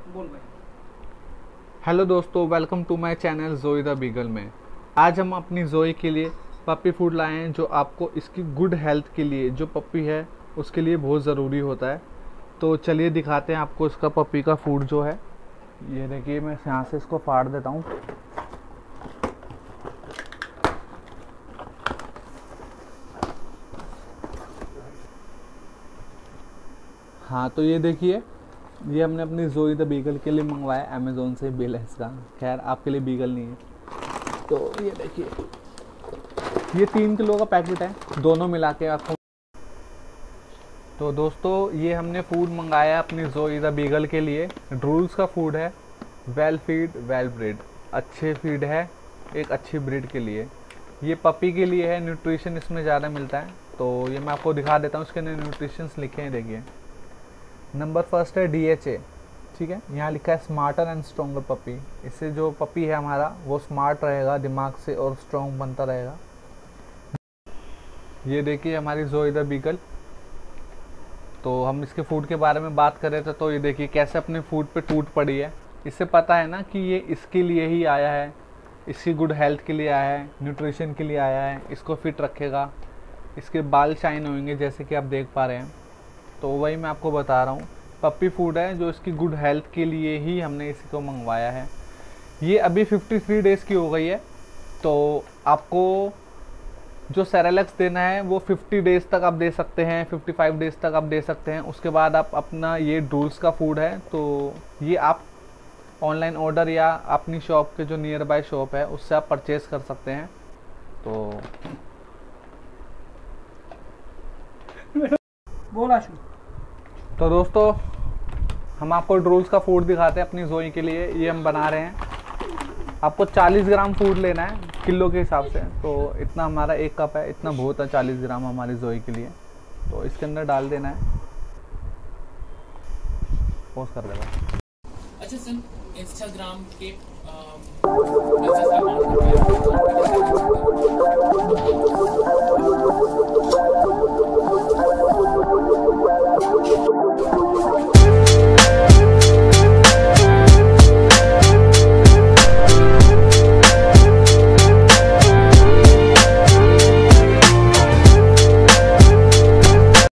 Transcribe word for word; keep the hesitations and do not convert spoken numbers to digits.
बोल भाई। हेलो दोस्तों, welcome to my channel Joey the beagle में। आज हम अपनी जोई के लिए पपी फूड लाए हैं, जो आपको इसकी गुड हेल्थ के लिए, जो पपी है उसके लिए बहुत ज़रूरी होता है। तो चलिए दिखाते हैं आपको इसका पपी का फूड जो है। ये देखिए, मैं यहाँ से इसको फाड़ देता हूँ। हाँ, तो ये देखिए, ये हमने अपनी जोई द बीगल के लिए मंगवाया अमेज़ोन से, बिल है इसका। खैर, आपके लिए बीगल नहीं है। तो ये देखिए, ये तीन किलो का पैकेट है, दोनों मिला के आपको। तो दोस्तों, ये हमने फूड मंगाया अपनी जोई द बीगल के लिए। ड्रूल्स का फूड है, वेल फीड वेल ब्रीड, अच्छे फीड है एक अच्छी ब्रीड के लिए। ये पपी के लिए है, न्यूट्रिशन इसमें ज़्यादा मिलता है। तो ये मैं आपको दिखा देता हूँ, इसके अंदर न्यूट्रिशंस लिखे हैं। देखिए, नंबर फर्स्ट है डी एच ए, ठीक है। यहाँ लिखा है स्मार्टर एंड स्ट्रॉन्गर पपी। इससे जो पपी है हमारा वो स्मार्ट रहेगा दिमाग से और स्ट्रॉन्ग बनता रहेगा। ये देखिए हमारी जोई द बीगल। तो हम इसके फूड के बारे में बात कर रहे थे, तो ये देखिए कैसे अपने फूड पे टूट पड़ी है। इससे पता है ना कि ये इसके लिए ही आया है, इसकी गुड हेल्थ के लिए आया है, न्यूट्रिशन के लिए आया है, इसको फिट रखेगा, इसके बाल शाइन होंगे जैसे कि आप देख पा रहे हैं। तो वही मैं आपको बता रहा हूँ, पपी फूड है जो इसकी गुड हेल्थ के लिए ही हमने इसी को मंगवाया है। ये अभी तिरेपन डेज़ की हो गई है। तो आपको जो सेरेलैक्स देना है वो पचास डेज़ तक आप दे सकते हैं, पचपन डेज़ तक आप दे सकते हैं। उसके बाद आप अपना, ये ड्रूल्स का फूड है, तो ये आप ऑनलाइन ऑर्डर या अपनी शॉप के जो नियर बाय शॉप है उससे आप परचेज़ कर सकते हैं। तो बोल आशु। तो दोस्तों, हम आपको ड्रूल्स का फूड दिखाते हैं अपनी जोई के लिए। ये हम बना रहे हैं। आपको चालीस ग्राम फूड लेना है किलो के हिसाब से। तो इतना हमारा एक कप है, इतना बहुत है चालीस ग्राम हमारी जोई के लिए। तो इसके अंदर डाल देना है। पोस्ट कर देगा। अच्छा सर, इंस्टाग्राम के